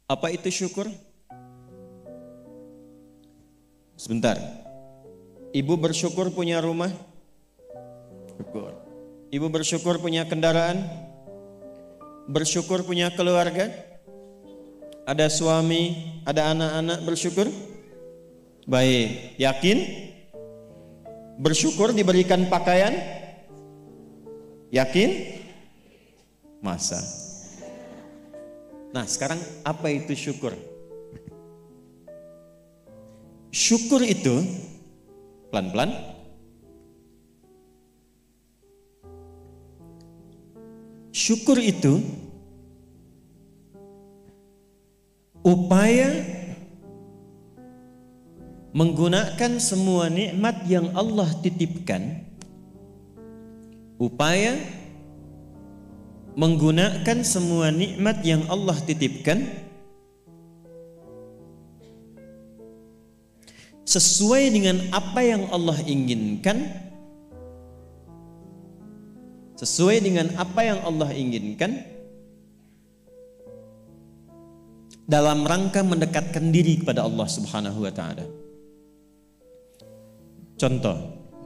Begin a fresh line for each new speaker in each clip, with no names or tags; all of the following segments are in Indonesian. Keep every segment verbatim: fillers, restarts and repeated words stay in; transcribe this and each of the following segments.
Apa itu syukur? Sebentar. Ibu bersyukur punya rumah? Syukur. Ibu bersyukur punya kendaraan? Bersyukur punya keluarga? Ada suami, ada anak-anak, bersyukur? Baik. Yakin? Bersyukur diberikan pakaian? Yakin? Masa? Nah, sekarang apa itu syukur? Syukur itu pelan-pelan syukur itu upaya menggunakan semua nikmat yang Allah titipkan, upaya menggunakan semua nikmat yang Allah titipkan sesuai dengan apa yang Allah inginkan, sesuai dengan apa yang Allah inginkan dalam rangka mendekatkan diri kepada Allah Subhanahu wa taala. Contoh,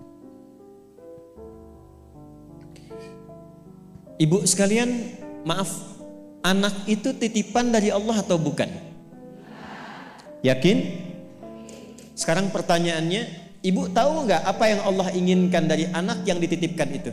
ibu sekalian, maaf, anak itu titipan dari Allah atau bukan? Yakin? Sekarang pertanyaannya, ibu tahu nggak apa yang Allah inginkan dari anak yang dititipkan itu?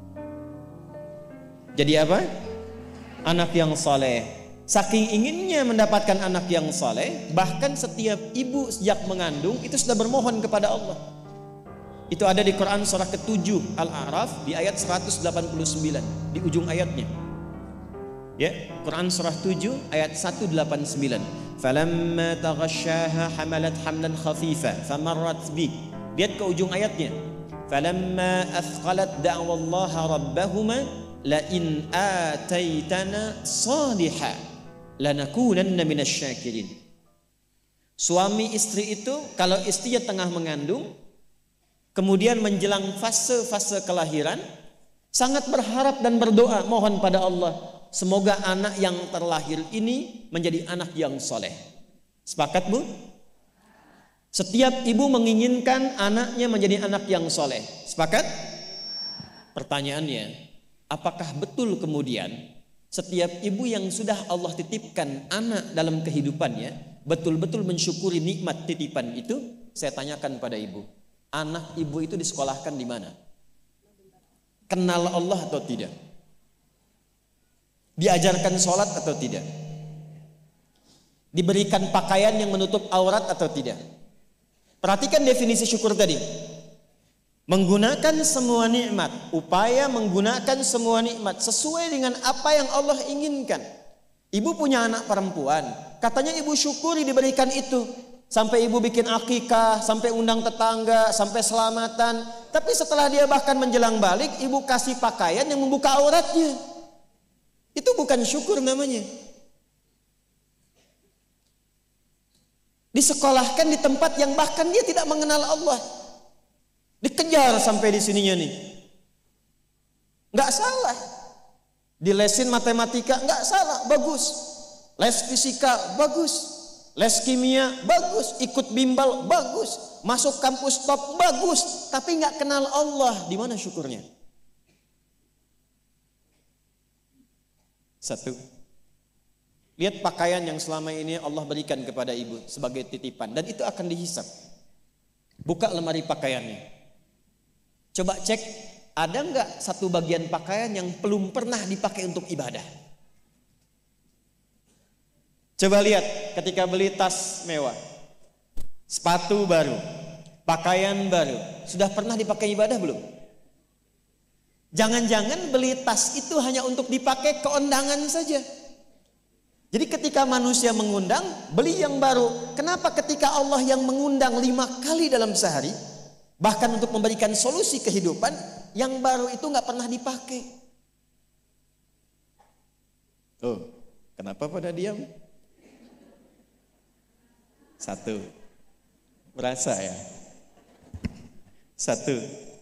Jadi apa? Anak yang saleh. Saking inginnya mendapatkan anak yang saleh, bahkan setiap ibu sejak mengandung itu sudah bermohon kepada Allah. Itu ada di Quran surah ketujuh Al-A'raf di ayat seratus delapan puluh sembilan di ujung ayatnya. Ya, Quran surah tujuh ayat seratus delapan puluh sembilan. Falamma taghasyaha hamalat hamlan khafifa famarrat bi. Lihat ke ujung ayatnya. Falamma athqalat da'wallaha rabbahuma la in ataitana salihah lanakunanna minasyakirin. Suami istri itu kalau istrinya tengah mengandung, kemudian menjelang fase-fase kelahiran, sangat berharap dan berdoa mohon pada Allah, semoga anak yang terlahir ini menjadi anak yang soleh. Sepakat bu? Setiap ibu menginginkan anaknya menjadi anak yang soleh. Sepakat? Pertanyaannya, apakah betul kemudian setiap ibu yang sudah Allah titipkan anak dalam kehidupannya betul-betul mensyukuri nikmat titipan itu? Saya tanyakan pada ibu, anak ibu itu disekolahkan di mana? Kenal Allah atau tidak? Diajarkan sholat atau tidak? Diberikan pakaian yang menutup aurat atau tidak? Perhatikan definisi syukur tadi. Menggunakan semua nikmat, upaya menggunakan semua nikmat sesuai dengan apa yang Allah inginkan. Ibu punya anak perempuan, katanya ibu syukuri diberikan itu. Sampai ibu bikin akikah, sampai undang tetangga, sampai selamatan. Tapi setelah dia bahkan menjelang balik, ibu kasih pakaian yang membuka auratnya. Itu bukan syukur namanya. Disekolahkan di tempat yang bahkan dia tidak mengenal Allah. Dikejar sampai di sininya nih. Nggak salah. Dilesin matematika, nggak salah, bagus. Les fisika, bagus. Les kimia, bagus. Ikut bimbel, bagus. Masuk kampus top, bagus. Tapi nggak kenal Allah, di mana syukurnya? Satu. Lihat pakaian yang selama ini Allah berikan kepada ibu sebagai titipan. Dan itu akan dihisap. Buka lemari pakaiannya. Coba cek, ada nggak satu bagian pakaian yang belum pernah dipakai untuk ibadah? Coba lihat ketika beli tas mewah, sepatu baru, pakaian baru, sudah pernah dipakai ibadah belum? Jangan-jangan beli tas itu hanya untuk dipakai keundangan saja. Jadi ketika manusia mengundang, beli yang baru. Kenapa ketika Allah yang mengundang lima kali dalam sehari, bahkan untuk memberikan solusi kehidupan, yang baru itu nggak pernah dipakai? Oh, kenapa pada diam? Satu, merasa ya. Satu.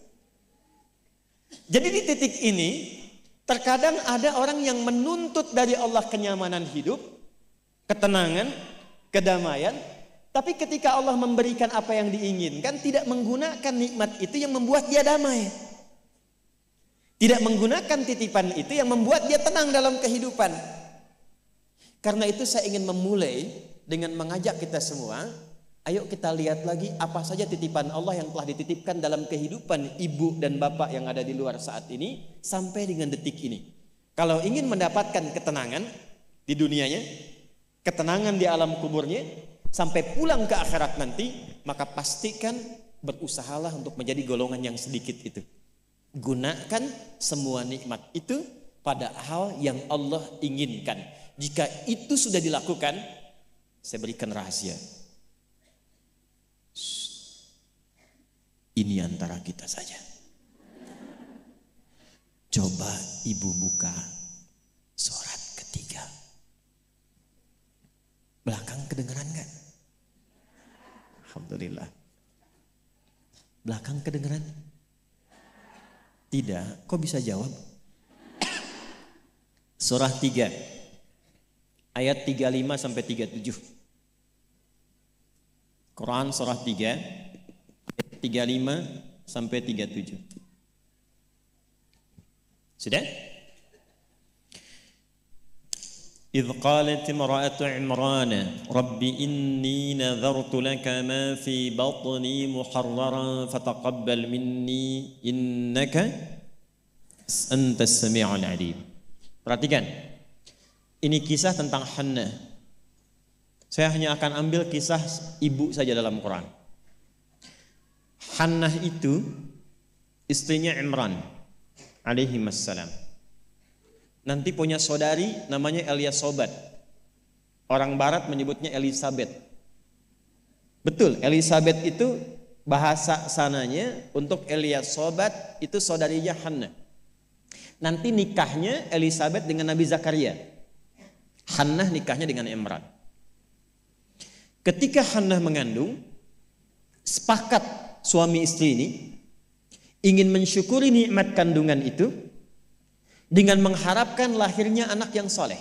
Jadi di titik ini, terkadang ada orang yang menuntut dari Allah kenyamanan hidup, ketenangan, kedamaian. Tapi ketika Allah memberikan apa yang diinginkan, tidak menggunakan nikmat itu yang membuat dia damai. Tidak menggunakan titipan itu yang membuat dia tenang dalam kehidupan. Karena itu saya ingin memulai dengan mengajak kita semua, ayo kita lihat lagi apa saja titipan Allah yang telah dititipkan dalam kehidupan ibu dan bapak yang ada di luar saat ini sampai dengan detik ini. Kalau ingin mendapatkan ketenangan di dunianya, ketenangan di alam kuburnya, sampai pulang ke akhirat nanti, maka pastikan berusahalah untuk menjadi golongan yang sedikit itu. Gunakan semua nikmat itu pada hal yang Allah inginkan. Jika itu sudah dilakukan, saya berikan rahasia. Ini antara kita saja. Coba ibu buka surat ketiga. Belakang kedengeran gak? Alhamdulillah. Belakang kedengeran? Tidak. Kok bisa jawab? Surah tiga. Ayat tiga puluh lima sampai tiga puluh tujuh. Quran surah tiga. Ayat tiga puluh lima sampai tiga puluh tujuh. Sudah? إذ قالت امرأة عمران رب إني نذرت لك ما في بطني محررا فتقبل مني إنك أنت السميع العليم. Perhatikan, ini kisah tentang Hannah. Saya hanya akan ambil kisah ibu saja dalam Quran. Hannah itu istrinya Imran alaihi wassalam. Nanti punya saudari namanya Eliasobat. Orang barat menyebutnya Elizabeth. Betul, Elizabeth itu bahasa sananya untuk Eliasobat itu saudarinya Hannah. Nanti nikahnya Elizabeth dengan Nabi Zakaria. Hannah nikahnya dengan Imran. Ketika Hannah mengandung, sepakat suami istri ini ingin mensyukuri nikmat kandungan itu dengan mengharapkan lahirnya anak yang soleh.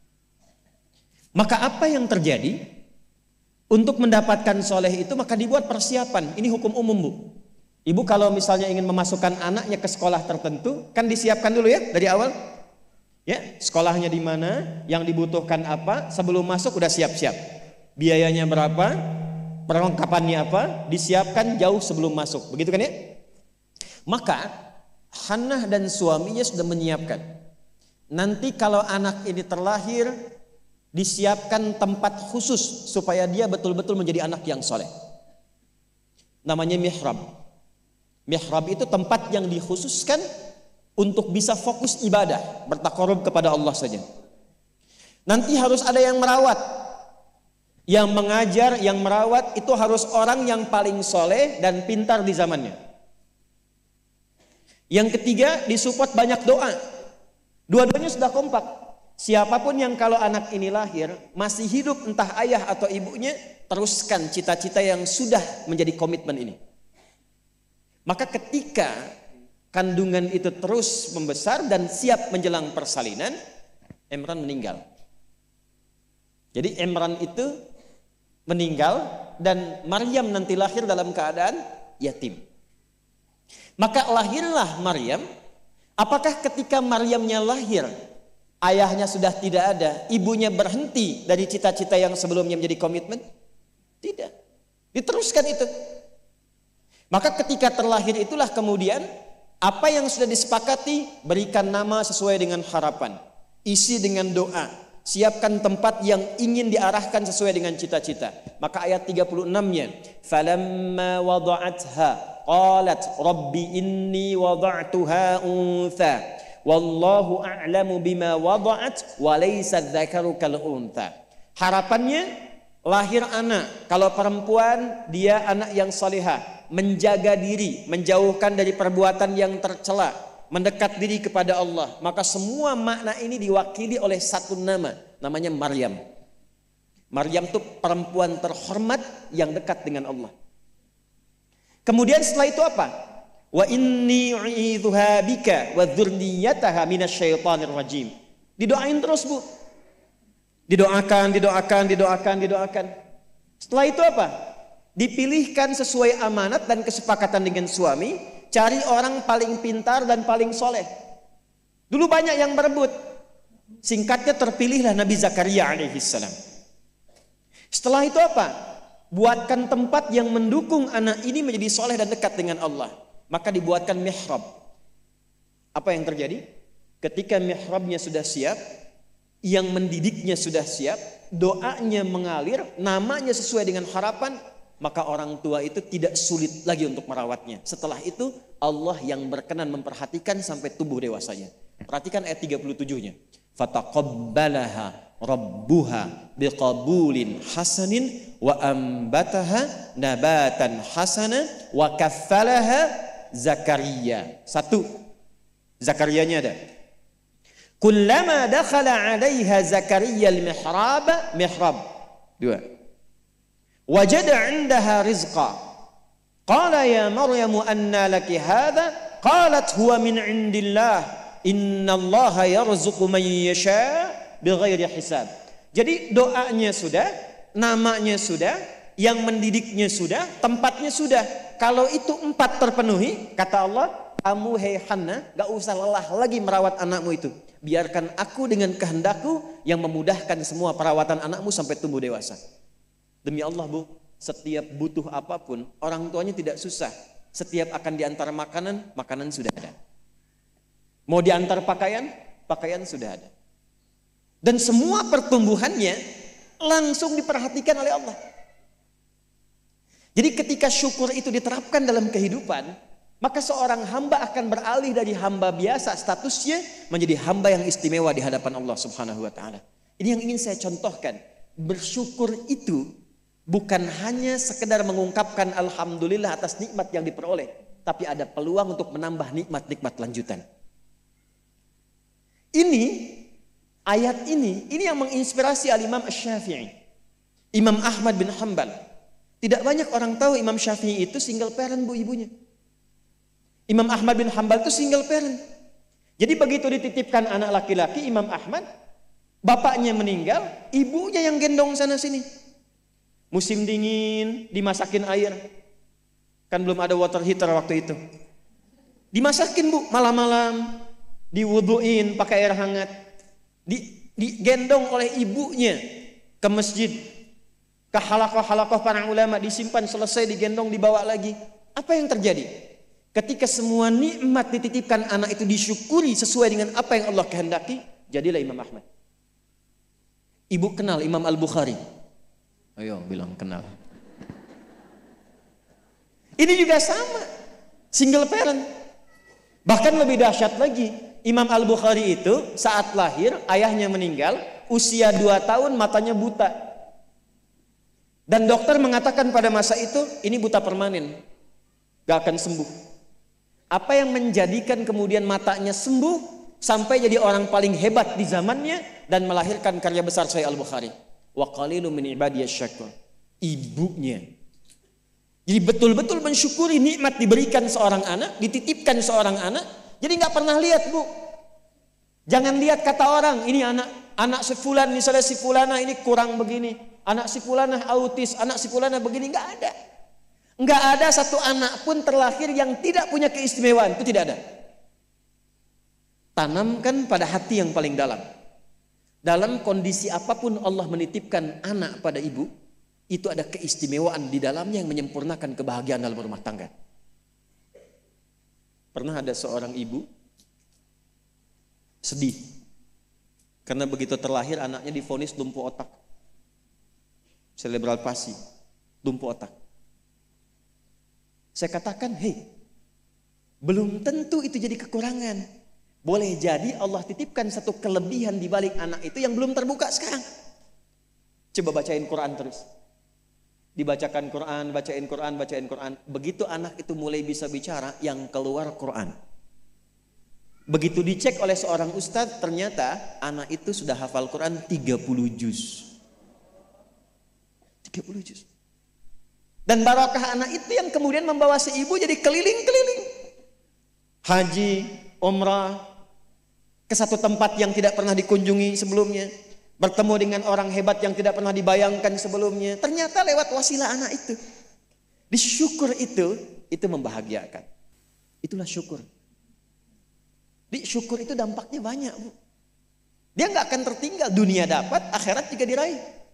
Maka apa yang terjadi? Untuk mendapatkan soleh itu maka dibuat persiapan. Ini hukum umum, Bu. Ibu kalau misalnya ingin memasukkan anaknya ke sekolah tertentu, kan disiapkan dulu ya dari awal. Ya, sekolahnya di mana, yang dibutuhkan apa, sebelum masuk udah siap-siap. Biayanya berapa, perlengkapannya apa, disiapkan jauh sebelum masuk. Begitu kan ya? Maka Hannah dan suaminya sudah menyiapkan. Nanti kalau anak ini terlahir, disiapkan tempat khusus supaya dia betul-betul menjadi anak yang soleh. Namanya mihrab. Mihrab itu tempat yang dikhususkan untuk bisa fokus ibadah, bertakarub kepada Allah saja. Nanti harus ada yang merawat. Yang mengajar, yang merawat itu harus orang yang paling soleh dan pintar di zamannya. Yang ketiga, disupport banyak doa. Dua-duanya sudah kompak. Siapapun yang kalau anak ini lahir masih hidup, entah ayah atau ibunya, teruskan cita-cita yang sudah menjadi komitmen ini. Maka ketika kandungan itu terus membesar dan siap menjelang persalinan, Imran meninggal. Jadi Imran itu meninggal dan Maryam nanti lahir dalam keadaan yatim. Maka lahirlah Maryam. Apakah ketika Maryamnya lahir, ayahnya sudah tidak ada, ibunya berhenti dari cita-cita yang sebelumnya menjadi komitmen? Tidak. Diteruskan itu. Maka ketika terlahir itulah kemudian apa yang sudah disepakati, berikan nama sesuai dengan harapan, isi dengan doa, siapkan tempat yang ingin diarahkan sesuai dengan cita-cita. Maka ayat tiga puluh enam-nya, falamma wada'atha qalat rabbi inni wada'tuha untha wallahu a'lamu bima wada'at wa laysa dzakaru kal untha. Harapannya lahir anak, kalau perempuan dia anak yang salihah, menjaga diri, menjauhkan dari perbuatan yang tercela, mendekat diri kepada Allah. Maka semua makna ini diwakili oleh satu nama, namanya Maryam. Maryam itu perempuan terhormat yang dekat dengan Allah. Kemudian setelah itu apa? Wa inni u'idzuha bika wa dzurriyyataha minasyaitonir rajim. Didoain terus, Bu. Didoakan, didoakan, didoakan, didoakan. Setelah itu apa? Dipilihkan sesuai amanat dan kesepakatan dengan suami, cari orang paling pintar dan paling soleh. Dulu banyak yang berebut. Singkatnya terpilihlah Nabi Zakaria alaihissalam. Setelah itu apa? Buatkan tempat yang mendukung anak ini menjadi soleh dan dekat dengan Allah. Maka dibuatkan mihrab. Apa yang terjadi? Ketika mihrabnya sudah siap, yang mendidiknya sudah siap, doanya mengalir, namanya sesuai dengan harapan, maka orang tua itu tidak sulit lagi untuk merawatnya. Setelah itu Allah yang berkenan memperhatikan sampai tumbuh dewasanya. Perhatikan ayat tiga puluh tujuh-nya. Fataqabbalaha rabbuha biqabulin hasanin wa ambataha nabatan hasana wa kaffalaha Zakaria. Satu, Zakariyanya ada. Kullama dakhala 'alaiha Zakaria al-mihrab, mihrab. Dua. Wajada 'indaha rizqa. Qala ya Maryam anna laki hadha? Qalat huwa min 'indillah. Innallaha yarzuqu man yasha bighairi hisab. Jadi doanya sudah, namanya sudah, yang mendidiknya sudah, tempatnya sudah. Kalau itu empat terpenuhi, kata Allah, kamu hei Hannah, gak usah lelah lagi merawat anakmu itu. Biarkan aku dengan kehendakku yang memudahkan semua perawatan anakmu sampai tumbuh dewasa. Demi Allah bu, setiap butuh apapun, orang tuanya tidak susah. Setiap akan diantar makanan, makanan sudah ada. Mau diantar pakaian, pakaian sudah ada. Dan semua pertumbuhannya langsung diperhatikan oleh Allah. Jadi ketika syukur itu diterapkan dalam kehidupan, maka seorang hamba akan beralih dari hamba biasa statusnya menjadi hamba yang istimewa di hadapan Allah Subhanahu wa taala. Ini yang ingin saya contohkan. Bersyukur itu bukan hanya sekedar mengungkapkan alhamdulillah atas nikmat yang diperoleh, tapi ada peluang untuk menambah nikmat-nikmat lanjutan. Ini ayat ini, ini yang menginspirasi Al-Imam Asy-Syafi'i, Imam Ahmad bin Hanbal. Tidak banyak orang tahu Imam Syafi'i itu single parent bu ibunya. Imam Ahmad bin Hanbal itu single parent. Jadi begitu dititipkan anak laki-laki Imam Ahmad, bapaknya meninggal, ibunya yang gendong sana sini. Musim dingin, dimasakin air. Kan belum ada water heater waktu itu. Dimasakin bu, malam-malam, diwuduin pakai air hangat. Di, digendong oleh ibunya ke masjid, ke halakoh-halakoh para ulama, disimpan, selesai digendong, dibawa lagi. Apa yang terjadi? Ketika semua nikmat dititipkan anak itu disyukuri sesuai dengan apa yang Allah kehendaki, jadilah Imam Ahmad. Ibu kenal Imam Al-Bukhari? Ayo bilang kenal. Ini juga sama, single parent. Bahkan lebih dahsyat lagi, Imam Al-Bukhari itu saat lahir ayahnya meninggal, usia dua tahun, matanya buta. Dan dokter mengatakan pada masa itu ini buta permanen, gak akan sembuh. Apa yang menjadikan kemudian matanya sembuh sampai jadi orang paling hebat di zamannya dan melahirkan karya besar Sahih Al-Bukhari. Wa qalilun min ibadiyasy syakur. Ibunya. Jadi betul-betul mensyukuri nikmat diberikan seorang anak, dititipkan seorang anak. Jadi nggak pernah lihat bu. Jangan lihat kata orang, ini anak anak si fulan, misalnya si fulana ini kurang begini, anak si fulana autis, anak si fulana begini, nggak ada. Nggak ada satu anak pun terlahir yang tidak punya keistimewaan, itu tidak ada. Tanamkan pada hati yang paling dalam. Dalam kondisi apapun Allah menitipkan anak pada ibu, itu ada keistimewaan di dalamnya yang menyempurnakan kebahagiaan dalam rumah tangga. Pernah ada seorang ibu sedih karena begitu terlahir anaknya divonis lumpuh otak, cerebral palsy, lumpuh otak. Saya katakan, hei, belum tentu itu jadi kekurangan. Boleh jadi Allah titipkan satu kelebihan di balik anak itu yang belum terbuka sekarang. Coba bacain Quran terus. Dibacakan Quran, bacain Quran, bacain Quran. Begitu anak itu mulai bisa bicara, yang keluar Quran. Begitu dicek oleh seorang ustadz, ternyata anak itu sudah hafal Quran tiga puluh juz. tiga puluh juz. Dan barokah anak itu yang kemudian membawa si ibu jadi keliling-keliling. Haji, umrah, ke satu tempat yang tidak pernah dikunjungi sebelumnya. Bertemu dengan orang hebat yang tidak pernah dibayangkan sebelumnya. Ternyata lewat wasilah anak itu. Disyukur itu, itu membahagiakan. Itulah syukur. Di syukur itu dampaknya banyak, Bu. Dia nggak akan tertinggal. Dunia dapat, akhirat juga diraih.